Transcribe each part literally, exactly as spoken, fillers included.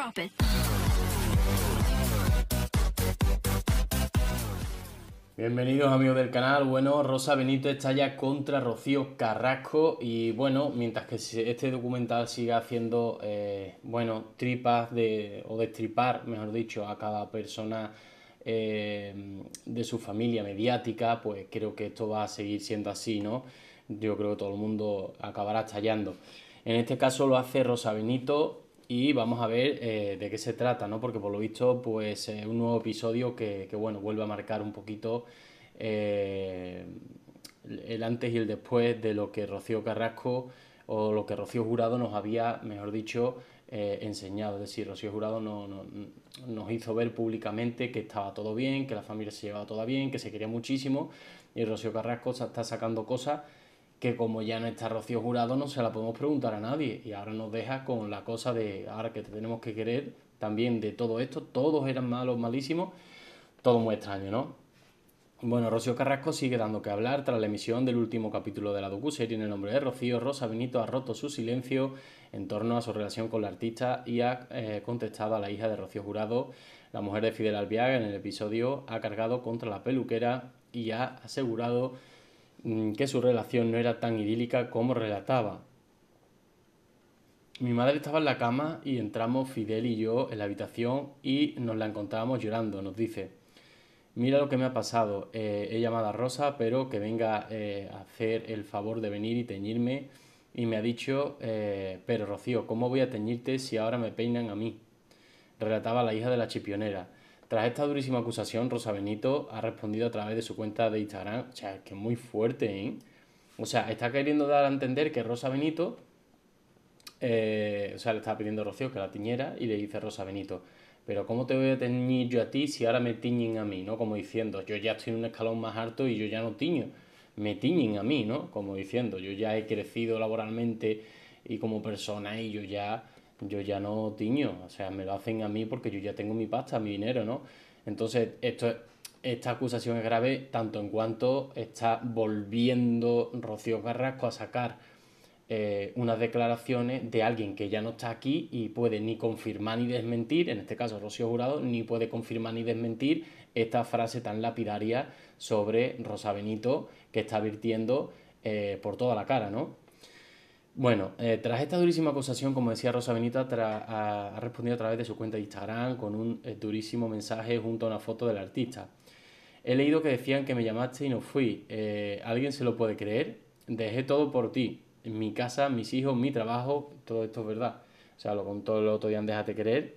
Drop it. Bienvenidos amigos del canal. Bueno, Rosa Benito está ya contra Rocío Carrasco y bueno, mientras que este documental siga haciendo, eh, bueno, tripas de, o destripar, mejor dicho, a cada persona eh, de su familia mediática, pues creo que esto va a seguir siendo así, ¿no? Yo creo que todo el mundo acabará estallando. En este caso lo hace Rosa Benito y vamos a ver eh, de qué se trata, ¿no? Porque por lo visto, pues es eh, un nuevo episodio que, que, bueno, vuelve a marcar un poquito eh, el antes y el después de lo que Rocío Carrasco o lo que Rocío Jurado nos había, mejor dicho, eh, enseñado. Es decir, Rocío Jurado no, no, nos hizo ver públicamente que estaba todo bien, que la familia se llevaba toda bien, que se quería muchísimo, y Rocío Carrasco está sacando cosas que como ya no está Rocío Jurado no se la podemos preguntar a nadie, y ahora nos deja con la cosa de ahora que te tenemos que querer también de todo esto, todos eran malos, malísimos, todo muy extraño, ¿no? Bueno, Rocío Carrasco sigue dando que hablar tras la emisión del último capítulo de la docuserie en el nombre de Rocío. Rosa Benito ha roto su silencio en torno a su relación con la artista y ha eh, contestado a la hija de Rocío Jurado. La mujer de Fidel Albiaga en el episodio ha cargado contra la peluquera y ha asegurado que su relación no era tan idílica como relataba. Mi madre estaba en la cama y entramos Fidel y yo en la habitación y nos la encontrábamos llorando. Nos dice: mira lo que me ha pasado, eh, he llamado a Rosa, pero que venga eh, a hacer el favor de venir y teñirme. Y me ha dicho, eh, pero Rocío, ¿cómo voy a teñirte si ahora me peinan a mí? Relataba la hija de la chipionera. Tras esta durísima acusación, Rosa Benito ha respondido a través de su cuenta de Instagram. O sea, que es muy fuerte, ¿eh? O sea, está queriendo dar a entender que Rosa Benito, eh, o sea, le está pidiendo a Rocío que la tiñera y le dice Rosa Benito: pero ¿cómo te voy a teñir yo a ti si ahora me tiñen a mí, ¿no? Como diciendo, yo ya estoy en un escalón más alto y yo ya no tiño, me tiñen a mí, ¿no? Como diciendo, yo ya he crecido laboralmente y como persona y yo ya, yo ya no tiño, o sea, me lo hacen a mí porque yo ya tengo mi pasta, mi dinero, ¿no? Entonces, esto, esta acusación es grave tanto en cuanto está volviendo Rocío Carrasco a sacar eh, unas declaraciones de alguien que ya no está aquí y puede ni confirmar ni desmentir, en este caso Rocío Jurado, ni puede confirmar ni desmentir esta frase tan lapidaria sobre Rosa Benito que está virtiendo eh, por toda la cara, ¿no? Bueno, eh, tras esta durísima acusación, como decía Rosa Benito, ha, ha respondido a través de su cuenta de Instagram con un eh, durísimo mensaje junto a una foto del artista. He leído que decían que me llamaste y no fui. Eh, ¿Alguien se lo puede creer? Dejé todo por ti. Mi casa, mis hijos, mi trabajo, todo esto es verdad. O sea, lo contó el otro día en Déjate Querer.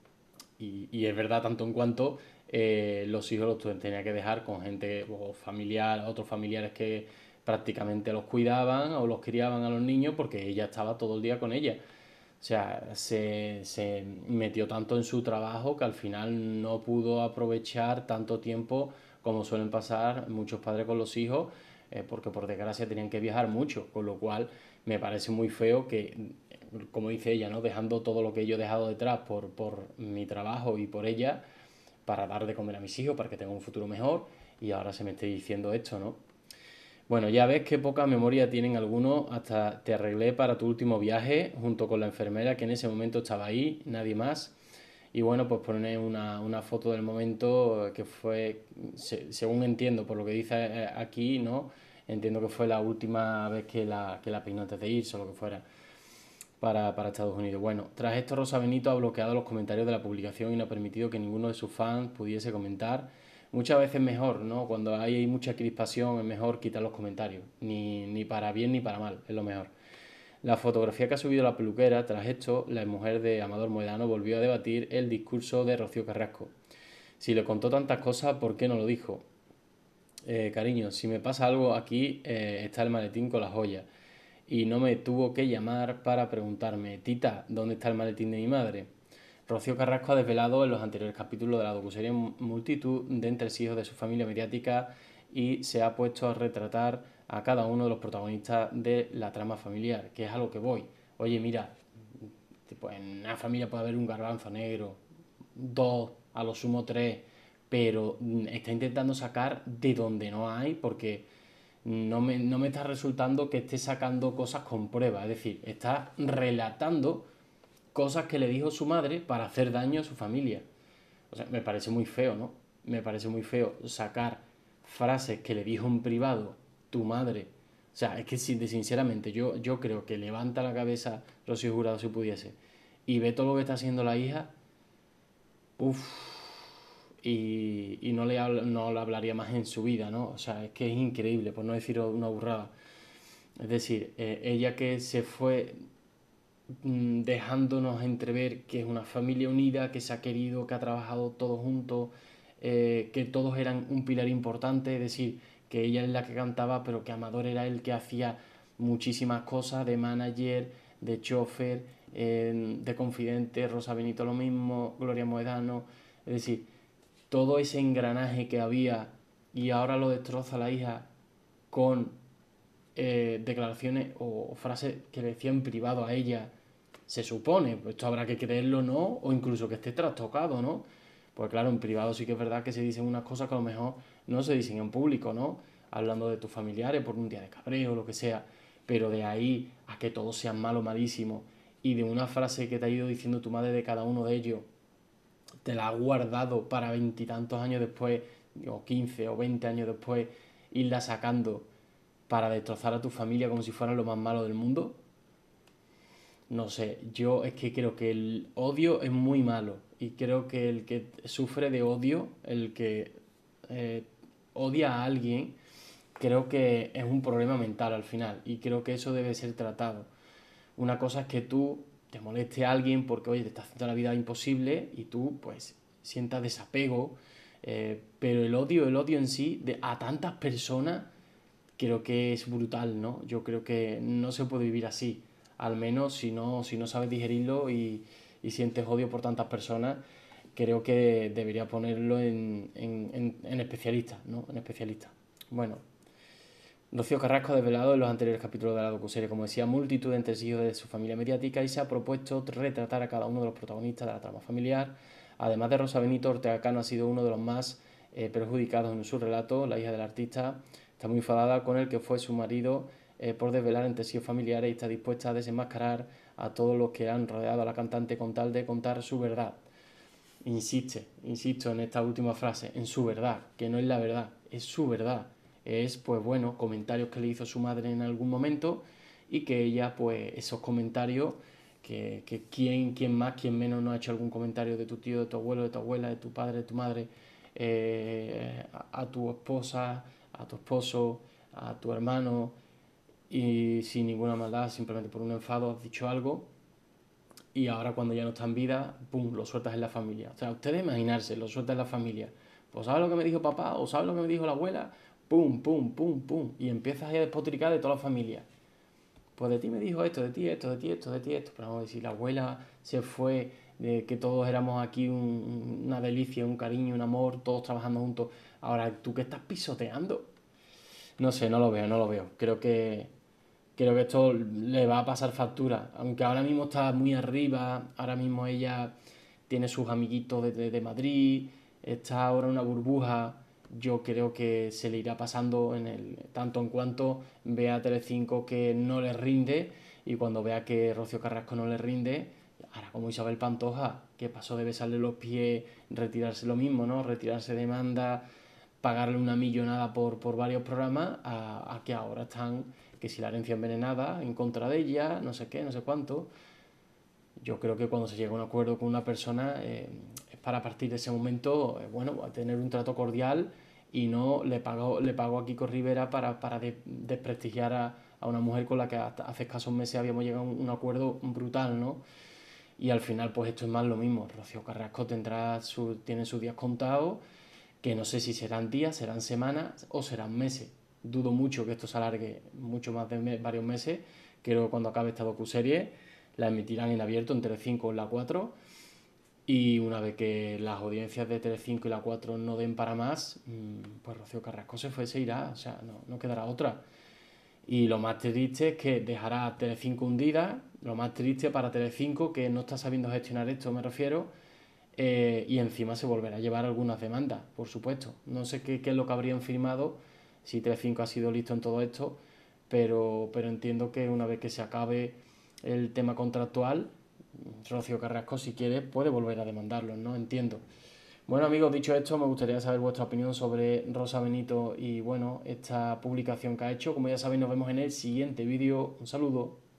Y, y es verdad tanto en cuanto eh, los hijos los tenía que dejar con gente o familiar, otros familiares que prácticamente los cuidaban o los criaban a los niños porque ella estaba todo el día con ella. O sea, se, se metió tanto en su trabajo que al final no pudo aprovechar tanto tiempo como suelen pasar muchos padres con los hijos, eh, porque por desgracia tenían que viajar mucho, con lo cual me parece muy feo que, como dice ella, ¿no? Dejando todo lo que yo he dejado detrás por, por mi trabajo y por ella, para dar de comer a mis hijos, para que tengan un futuro mejor, y ahora se me esté diciendo esto, ¿no? Bueno, ya ves qué poca memoria tienen algunos, hasta te arreglé para tu último viaje junto con la enfermera que en ese momento estaba ahí, nadie más. Y bueno, pues poner una, una foto del momento que fue, se, según entiendo por lo que dice aquí, ¿no? Entiendo que fue la última vez que la, que la peinó antes de irse o lo que fuera para, para Estados Unidos. Bueno, tras esto Rosa Benito ha bloqueado los comentarios de la publicación y no ha permitido que ninguno de sus fans pudiese comentar. Muchas veces es mejor, ¿no? Cuando hay mucha crispación es mejor quitar los comentarios, ni, ni para bien ni para mal, es lo mejor. La fotografía que ha subido la peluquera, tras esto, la mujer de Amador Moedano volvió a debatir el discurso de Rocío Carrasco. Si le contó tantas cosas, ¿por qué no lo dijo? Eh, cariño, si me pasa algo aquí, eh, está el maletín con las joyas. Y no me tuvo que llamar para preguntarme, Tita, ¿dónde está el maletín de mi madre? Rocío Carrasco ha desvelado en los anteriores capítulos de la docuserie multitud de entresijos de su familia mediática y se ha puesto a retratar a cada uno de los protagonistas de la trama familiar, que es a lo que voy. Oye, mira, pues en una familia puede haber un garbanzo negro, dos, a lo sumo tres, pero está intentando sacar de donde no hay porque no me, no me está resultando que esté sacando cosas con pruebas, es decir, está relatando cosas que le dijo su madre para hacer daño a su familia. O sea, me parece muy feo, ¿no? Me parece muy feo sacar frases que le dijo en privado tu madre. O sea, es que sinceramente yo, yo creo que levanta la cabeza Rocío Jurado si pudiese y ve todo lo que está haciendo la hija, uff, y, y no, le habla, no le hablaría más en su vida, ¿no? O sea, es que es increíble, por no decir una burrada. Es decir, eh, ella que se fue mm, dejándonos entrever que es una familia unida, que se ha querido, que ha trabajado todos juntos, eh, que todos eran un pilar importante, es decir, que ella es la que cantaba, pero que Amador era el que hacía muchísimas cosas, de manager, de chofer, eh, de confidente, Rosa Benito lo mismo, Gloria Moedano, es decir, todo ese engranaje que había y ahora lo destroza la hija con eh, declaraciones o frases que le decía en privado a ella, se supone, pues esto habrá que creerlo o no, o incluso que esté trastocado, ¿no? Pues claro, en privado sí que es verdad que se dicen unas cosas que a lo mejor no se dicen en público, ¿no? Hablando de tus familiares por un día de cabreo o lo que sea, pero de ahí a que todos sean malos, malísimos, y de una frase que te ha ido diciendo tu madre de cada uno de ellos, te la ha guardado para veintitantos años después, o quince o veinte años después, irla sacando para destrozar a tu familia como si fueran lo más malo del mundo. No sé, yo es que creo que el odio es muy malo y creo que el que sufre de odio, el que eh, odia a alguien, creo que es un problema mental al final y creo que eso debe ser tratado. Una cosa es que tú te moleste a alguien porque, oye, te está haciendo la vida imposible y tú, pues, sientas desapego, eh, pero el odio, el odio en sí, de, a tantas personas, creo que es brutal, ¿no? Yo creo que no se puede vivir así, al menos si no, si no sabes digerirlo y, y sientes odio por tantas personas, creo que debería ponerlo en, en, en, en especialistas, ¿no? En especialistas. Bueno, Rocío Carrasco ha desvelado en los anteriores capítulos de la docuserie, como decía, multitud de entresijos de su familia mediática y se ha propuesto retratar a cada uno de los protagonistas de la trama familiar. Además de Rosa Benito, Ortega Cano ha sido uno de los más eh, perjudicados en su relato. La hija del artista está muy enfadada con el que fue su marido eh, por desvelar entresijos familiares y está dispuesta a desenmascarar a todos los que han rodeado a la cantante con tal de contar su verdad. Insiste, insisto en esta última frase, en su verdad, que no es la verdad, es su verdad. Es, pues bueno, comentarios que le hizo su madre en algún momento y que ella, pues esos comentarios, que, que quién, quién más, quién menos no ha hecho algún comentario de tu tío, de tu abuelo, de tu abuela, de tu padre, de tu madre, eh, a, a tu esposa, a tu esposo, a tu hermano, y sin ninguna maldad, simplemente por un enfado has dicho algo y ahora cuando ya no está en vida, pum, lo sueltas en la familia. O sea, ustedes imaginarse, lo sueltas en la familia. Pues ¿sabes lo que me dijo papá? ¿O sabes lo que me dijo la abuela? Pum, pum, pum, pum. Y empiezas a despotricar de toda la familia. Pues de ti me dijo esto, de ti esto, de ti esto, de ti esto. Pero vamos a decir, la abuela se fue, de que todos éramos aquí un- una delicia, un cariño, un amor, todos trabajando juntos. Ahora, ¿tú qué estás pisoteando? No sé, no lo veo, no lo veo. Creo que, creo que esto le va a pasar factura. Aunque ahora mismo está muy arriba, ahora mismo ella tiene sus amiguitos de, de- de Madrid, está ahora en una burbuja. Yo creo que se le irá pasando en el, tanto en cuanto vea a Telecinco que no le rinde y cuando vea que Rocío Carrasco no le rinde, ahora como Isabel Pantoja, que pasó de besarle los pies, retirarse lo mismo, ¿no? Retirarse demanda, pagarle una millonada por, por varios programas, a, a que ahora están, que si la herencia envenenada, en contra de ella, no sé qué, no sé cuánto. Yo creo que cuando se llega a un acuerdo con una persona eh, es para a partir de ese momento, eh, bueno, tener un trato cordial y no le pago, le pago a Kiko Rivera para, para de, desprestigiar a, a, una mujer con la que hasta hace escasos meses habíamos llegado a un, un acuerdo brutal, ¿no? Y al final, pues esto es más lo mismo. Rocío Carrasco tendrá su, tiene sus días contados, que no sé si serán días, serán semanas o serán meses. Dudo mucho que esto se alargue mucho más de me varios meses. Creo que cuando acabe esta docuserie la emitirán en abierto en Telecinco o en la cuatro y una vez que las audiencias de Telecinco y la cuatro no den para más, pues Rocío Carrasco se fue, se irá, o sea, no, no quedará otra. Y lo más triste es que dejará a Telecinco hundida, lo más triste para Telecinco que no está sabiendo gestionar esto, me refiero, eh, y encima se volverá a llevar algunas demandas, por supuesto. No sé qué, qué es lo que habrían firmado, si Telecinco ha sido listo en todo esto, pero, pero entiendo que una vez que se acabe el tema contractual, Rocío Carrasco, si quiere, puede volver a demandarlos, ¿no? Entiendo. Bueno, amigos, dicho esto, me gustaría saber vuestra opinión sobre Rosa Benito y, bueno, esta publicación que ha hecho. Como ya sabéis, nos vemos en el siguiente vídeo. Un saludo.